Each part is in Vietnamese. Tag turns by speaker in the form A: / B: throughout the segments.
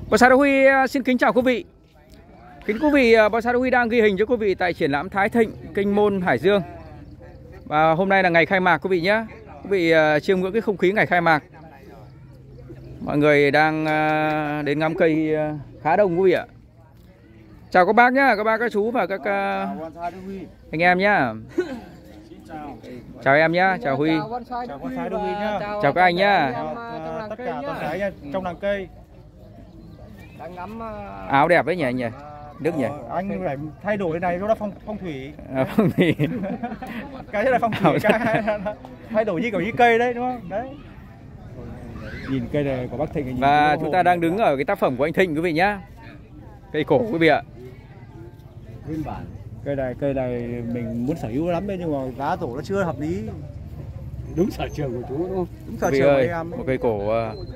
A: Bonsai Đỗ Huy xin kính chào quý vị. Kính quý vị, Bonsai Đỗ Huy đang ghi hình cho quý vị tại triển lãm Thái Thịnh, Kinh Môn, Hải Dương. Và hôm nay là ngày khai mạc quý vị nhé. Quý vị chiêm ngưỡng cái không khí ngày khai mạc. Mọi người đang đến ngắm cây khá đông quý vị ạ. Chào các bác nhá, các bác, các chú và các anh em nhá. Chào em nhá, chào Huy.
B: Chào Bonsai Đỗ Huy nhá.
A: Chào các anh nhá.
B: Tất cả toàn thể trong làng cây.
C: Đang ngắm
A: Áo đẹp đấy nhỉ anh nhỉ? Đức nhỉ?
B: Anh phải thay đổi cái này, nó là phong thủy.
A: Phong thủy.
B: Cái này là phong thủy, cái thay đổi như kiểu như cây đấy đúng không? Đấy. Nhìn cây này của bác Thịnh.
A: Và chúng ta đang đứng ở cái tác phẩm của anh Thịnh quý vị nhá. Cây cổ quý vị ạ.
B: Nguyên bản. Cây này mình muốn sở hữu lắm đấy, nhưng mà giá tổ nó chưa hợp lý. Đúng sở trường của chú đúng không? Đúng sở trường của em.
A: Một cây cổ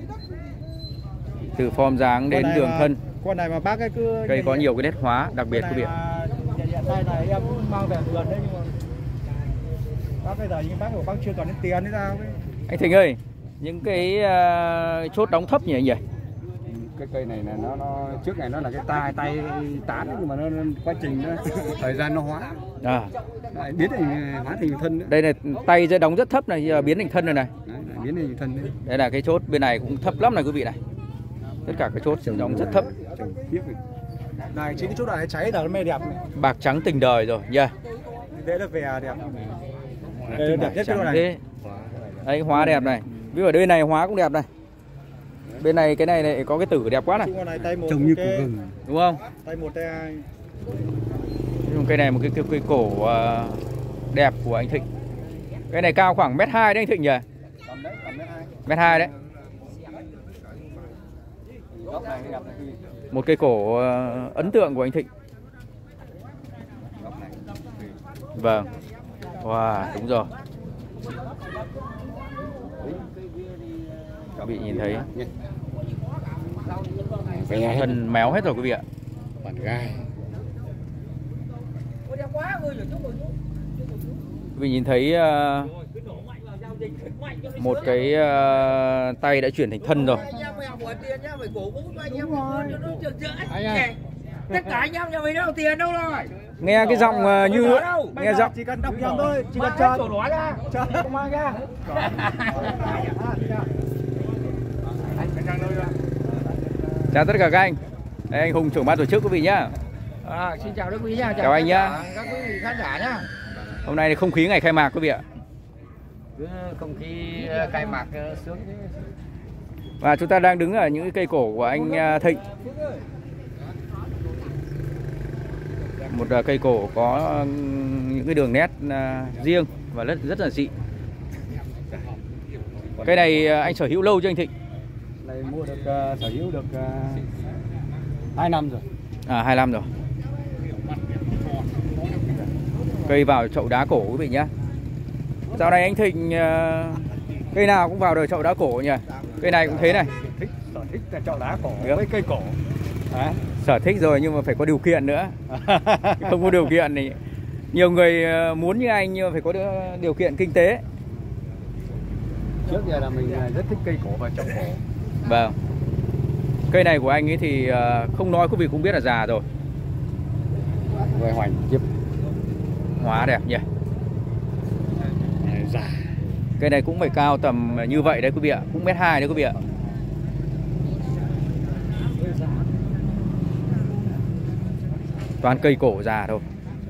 A: từ form dáng đến đường thân.
B: Con này mà bác ấy cứ
A: cây có nhiều cái nét hóa đặc biệt quý vị ạ.
B: Tay này em cũng mang về vườn đấy, nhưng mà bác bây giờ những bác của bác chưa còn đến tiền đấy sao?
A: Anh Thịnh ơi, những cái chốt đóng thấp nhỉ anh nhỉ?
D: Cái cây này là nó trước này nó là cái tay tán, nhưng mà nó quá trình nó thời gian nó hóa biến thành hóa thành thân nữa.
A: Đây là tay sẽ đóng rất thấp này, giờ biến thành thân rồi này.
D: Đấy, biến thành thân đấy.
A: Đây là cái chốt bên này cũng thấp lắm này quý vị này. Tất cả cái chốt đóng rất thấp.
B: Này chính cái chốt này cháy là nó mê đẹp này.
A: Bạc trắng tình đời rồi nha.
B: Thế là về đẹp. Đây đẹp nhất cái chốt này.
A: Đấy, hóa đẹp này. Ví dụ ở đây này hóa cũng đẹp này. Bên này cái này này có cái tử đẹp quá này.
D: Trông như củ gừng
A: đúng không?
B: Tay một tay hai.
A: Cây này một cái cổ đẹp của anh Thịnh. Cái này cao khoảng 1m2 đấy anh Thịnh nhỉ? Mét 2 đấy. Một cây cổ ấn tượng của anh Thịnh. Vâng. Wow, đúng rồi. Các vị nhìn thấy thân méo hết rồi quý vị ạ.
D: Bản gai.
A: Quý vị nhìn thấy một cái tay đã chuyển thành thân rồi.
C: tất cả anh em nhà mình đâu tiền đâu rồi.
A: Nghe cái giọng như nghe giọng
B: chỉ cần đọc nhầm thôi, chỉ cần chờ
C: sổ đỏ ra.
B: chờ không mang ra.
A: chào tất cả các anh. Đây, anh Hùng trưởng ban tổ chức quý vị nhá.
C: Xin chào quý vị nhá.
A: Chào anh nhá.
C: Các quý vị khán giả nhá.
A: Hôm nay thì không khí ngày khai mạc quý vị ạ.
C: Không khí khai mạc sướng.
A: Và chúng ta đang đứng ở những cây cổ của anh Thịnh. Một cây cổ có những cái đường nét riêng và rất là dị. Cây này anh sở hữu lâu chưa anh Thịnh?
D: Này mua được sở hữu được 2 năm rồi.
A: 2 năm rồi. Cây vào chậu đá cổ quý vị nhá. Dạo này anh Thịnh cây nào cũng vào đời chậu đá cổ nhỉ? Cây này cũng thế này.
B: Sở thích là chậu đá cổ với cây cổ.
A: Sở thích rồi nhưng mà phải có điều kiện nữa. Không có điều kiện thì nhiều người muốn như anh nhưng mà phải có điều kiện kinh tế.
D: Trước giờ là mình rất thích cây cổ và chậu cổ.
A: Vâng. Cây này của anh ấy thì không nói quý vị cũng biết là già rồi.
D: Về hoành chiếp.
A: Hóa đẹp nhỉ.
D: Già.
A: Cây này cũng phải cao tầm như vậy đấy quý vị ạ. Cũng 1m2 đấy quý vị ạ. Toàn cây cổ già thôi.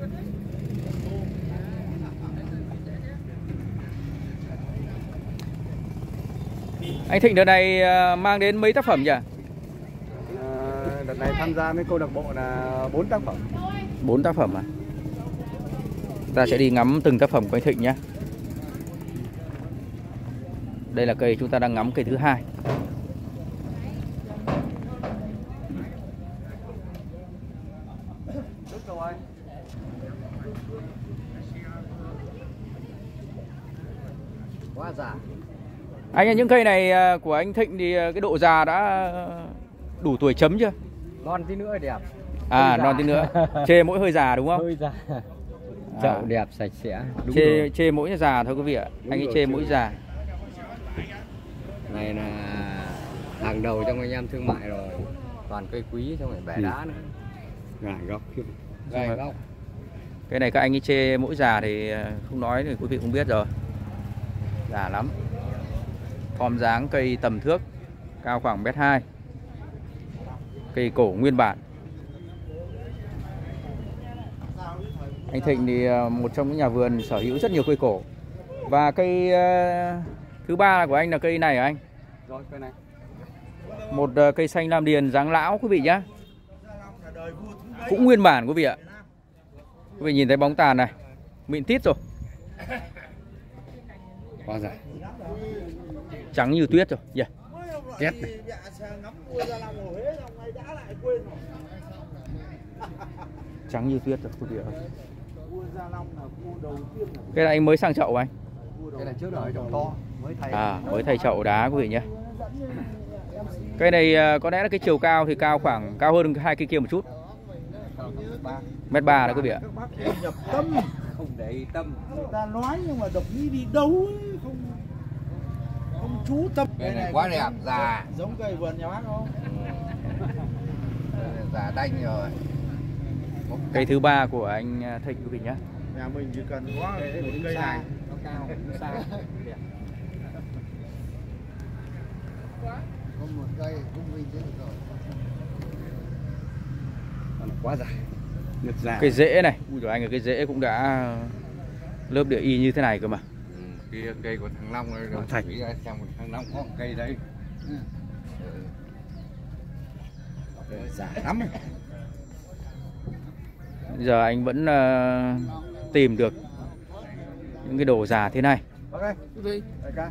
A: Anh Thịnh đợt này mang đến mấy tác phẩm nhỉ?
D: Đợt này tham gia với câu lạc bộ là 4 tác phẩm.
A: 4 tác phẩm à? Ta sẽ đi ngắm từng tác phẩm của anh Thịnh nhé. Đây là cây chúng ta đang ngắm cây thứ 2.
C: Quá già.
A: Anh ơi, những cây này của anh Thịnh thì cái độ già đã đủ tuổi chấm chưa?
C: Non tí nữa đẹp.
A: Non tí nữa. Chê mỗi hơi già đúng không?
C: Hơi già. Chậu đẹp sạch sẽ.
A: Chê mỗi già thôi quý vị ạ. Anh ấy chê mỗi già.
C: Này là hàng đầu trong anh em thương mại rồi. Toàn cây quý xong rồi bẻ đá nữa.
D: Gài góc.
C: Gài góc.
A: Cái này các anh ấy chê mỗi già thì không nói thì quý vị cũng biết rồi. Già lắm. Form dáng cây tầm thước, cao khoảng 1m2. Cây cổ nguyên bản. Anh Thịnh thì một trong những nhà vườn sở hữu rất nhiều cây cổ. Và cây thứ ba của anh là cây này hả anh?
D: Rồi, cây này.
A: Một cây xanh lam điền dáng lão quý vị nhá. Cũng nguyên bản quý vị ạ. Quý vị nhìn thấy bóng tàn này, mịn tít rồi.
D: Quá dài.
A: Trắng như tuyết rồi. Yeah.
D: Két này.
A: Trắng như tuyết rồi quý vị ạ. Cái này anh mới sang chậu anh?
D: Cái này trước đời trồng to, mới thay.
A: Mới thay chậu đá quý vị nhé. Cây này có lẽ là cái chiều cao thì cao hơn hai cây kia một chút. 1m3 đó quý vị ạ.
B: Các bác nhập tâm,
C: Không để ý tâm.
B: người ta nói nhưng mà độc nghĩ đi đâu ấy, không chú tâm.
C: Cây này quá đẹp, già.
B: Giống cây vườn nhà bác không?
C: Già đanh rồi.
A: Cây thứ ba của anh Thịnh quý vị nhé.
B: Nhà mình chỉ cần có một cây này.
C: Nó cao, nó xa.
B: Có một cây cũng vinh thế rồi.
D: Quá dài. Ngực dài.
A: Cây rễ này, ui dồi anh, cái rễ cũng đã lớp địa y như thế này cơ mà.
C: Kia cây của thằng Long rồi.
D: Thành.
C: Xem thằng Long có một cây đấy.
B: Già lắm ấy.
A: Bây giờ anh vẫn tìm được những cái đồ già thế này.
B: Ok, cái gì? Đại ca.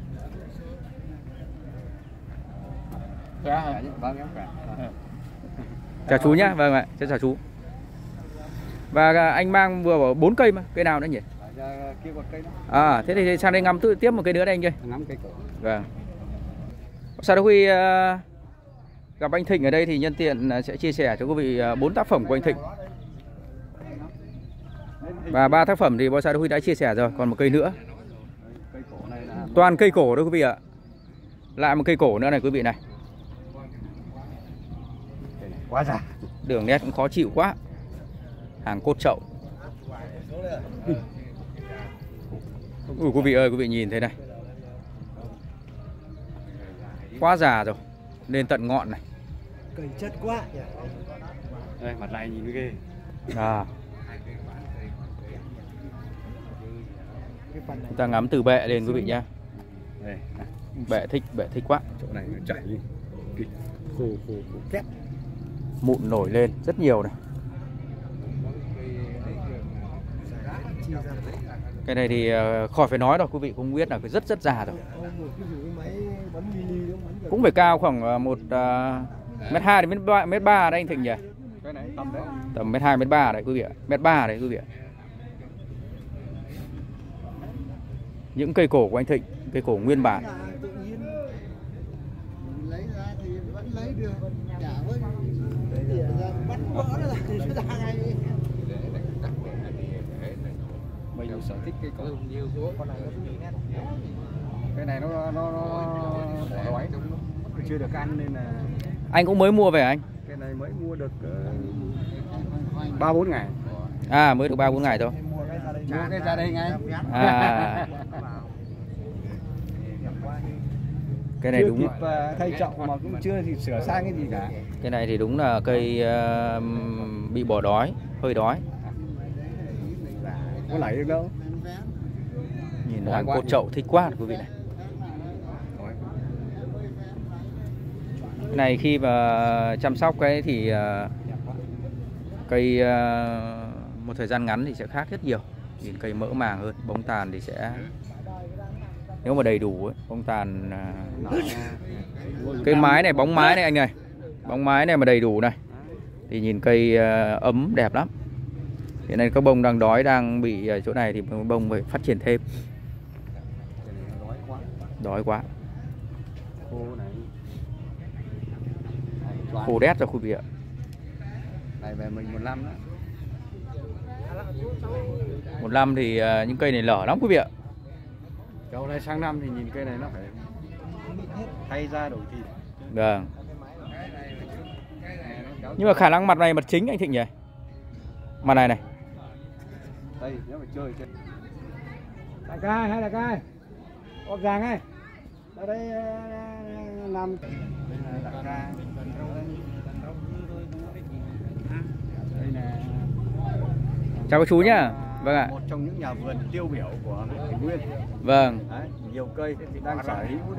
A: Chào chú nhé, vâng ạ, chào chú. Và anh mang vừa bảo 4 cây mà, cây nào nữa nhỉ?
D: Kia một cây đó.
A: Thế thì sang đây ngắm tiếp một cây nữa đây anh ơi.
D: Ngắm cây cổ.
A: Vâng. Sau khi gặp anh Thịnh ở đây thì nhân tiện sẽ chia sẻ cho quý vị 4 tác phẩm của anh Thịnh. Và 3 tác phẩm thì Bonsai Đô Huy đã chia sẻ rồi, còn một cây nữa.
D: Cây cổ này là
A: Toàn cây cổ đó quý vị ạ. Lại một cây cổ nữa này quý vị này.
D: quá dài.
A: Đường nét cũng khó chịu quá. Hàng cốt chậu. Quý vị ơi, quý vị nhìn thế này. Quá già rồi. Lên tận ngọn này.
B: Cây chất quá.
D: Đây, mặt này nhìn ghê.
A: Chúng ta ngắm từ bệ lên quý vị nhé.
D: Đây,
A: Bệ thích quá.
D: chỗ này nó chảy khô két.
A: Mụn nổi lên rất nhiều này. Cái này thì khỏi phải nói rồi, quý vị cũng biết là rất già rồi. Cũng phải cao khoảng 1m2 đến 1m3 đấy anh Thịnh nhỉ?
D: Cái này tầm đấy.
A: Tầm 1m2 1m3 đấy quý vị ạ. 1m3 đấy quý vị ạ. Những cây cổ của anh Thịnh, cây cổ nguyên bản.
B: Lấy ra thì vẫn lấy được. Chả với bắt vỡ ra thì nó ra ngay.
D: Mình sở thích cây cổ.
C: Nhiều số con này
D: Cái này nó đói, chưa được ăn nên là.
A: Anh cũng mới mua về anh?
D: Cái này mới mua được 3-4 ngày.
A: Mới được 3-4 ngày thôi.
D: Mua cái ra đây ngay.
A: Cái này
D: chưa
A: đúng
D: kịp thay chậu mà cũng chưa thì sửa sang cái gì cả.
A: Cái này thì đúng là cây bị bỏ đói, hơi đói.
D: Có lấy được đâu.
A: Nhìn hàng cốt chậu thích quá quý vị này. Cái này khi mà chăm sóc cái thì cây một thời gian ngắn thì sẽ khác rất nhiều. Nhìn cây mỡ màng hơn, bóng tàn thì sẽ, nếu mà đầy đủ ấy, bóng tàn cái mái này, bóng mái này anh này, bóng mái này mà đầy đủ này thì nhìn cây ấm đẹp lắm. Hiện nay các bông đang đói, đang bị chỗ này thì bông phải phát triển thêm. Đói quá. Khô đét rồi quý vị ạ.
D: Này về mình 15 đó.
A: 15 thì những cây này lở lắm quý vị ạ.
D: Chỗ này sang năm thì nhìn cây này nó phải thay ra đổi thịt.
A: Vâng. Nhưng mà khả năng mặt này mặt chính anh Thịnh nhỉ? Mặt này này.
D: Đây, nếu mà chơi
B: Đại ca hay đại ca? Ốc vàng ấy. Ở đây làm đại ca. Đây là
A: Chào các chú nhá. Vâng ạ.
B: Một trong những nhà vườn tiêu biểu của huyện Thủy Nguyên.
A: Vâng.
B: Đấy, nhiều cây đang sở hữu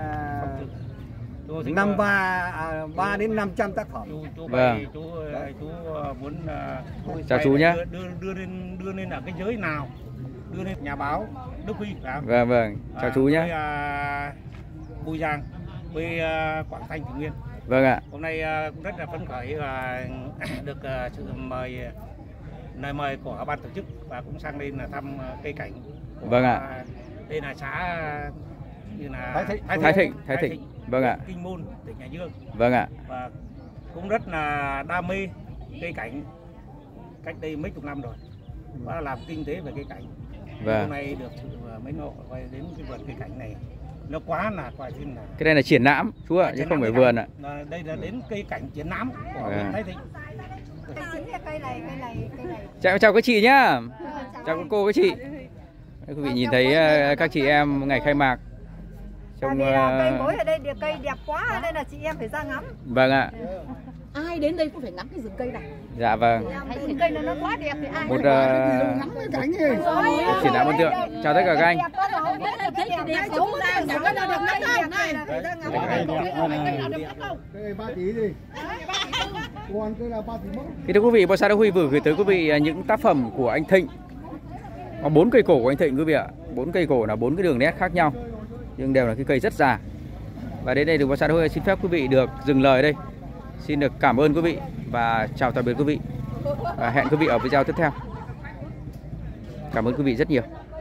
B: đến 3 đến 500 tác phẩm.
A: Vâng.
E: Chú muốn
A: chào chú nhé.
E: Đưa lên ở cái giới nào? Đưa lên nhà báo Đức Huy.
A: Vâng vâng. Chào chú nhé.
E: Bùi Giang, quê Quảng Thanh, Thủy Nguyên.
A: Vâng ạ.
E: Hôm nay cũng rất là phấn khởi và được sự lời mời của ban tổ chức và cũng sang đây là thăm cây cảnh.
A: Vâng ạ.
E: Đây là xã như là
A: Thái Thịnh. Vâng ạ.
E: Kinh Môn, tỉnh Hải Dương.
A: Vâng ạ.
E: Và cũng rất là đam mê cây cảnh cách đây mấy chục năm rồi và làm kinh tế về cây cảnh.
A: Vâng.
E: Hôm nay được sự mấy nộ quay đến cái vườn cây cảnh này nó quá là coi như là
A: cái này là triển lãm chú ạ, chứ không phải vườn ạ.
E: Đây là đến cây cảnh triển lãm của huyện Thái Thịnh.
F: Cây này.
A: Chào các chị nhá. Chào các cô các chị. Quý vị nhìn thấy các chị em ngày khai mạc trong
F: cây cối ở đây cây đẹp quá nên là chị em phải ra ngắm.
A: Vâng ạ.
F: Ai đến đây cũng phải ngắm cái rừng cây này.
A: Dạ vâng.
F: Rừng cây nó quá đẹp thì ai
A: một
F: ngắm cái cảnh gì.
A: triển lãm ấn tượng. Chào tất cả các anh. Thưa quý vị, Bonsai Đức Huy vừa gửi tới quý vị những tác phẩm của anh Thịnh. Có 4 cây cổ của anh Thịnh quý vị ạ. 4 cây cổ là 4 cái đường nét khác nhau, nhưng đều là cái cây rất già. Và đến đây thì Bonsai Đức Huy xin phép quý vị được dừng lời đây. Xin được cảm ơn quý vị và chào tạm biệt quý vị. Và hẹn quý vị ở video tiếp theo. Cảm ơn quý vị rất nhiều.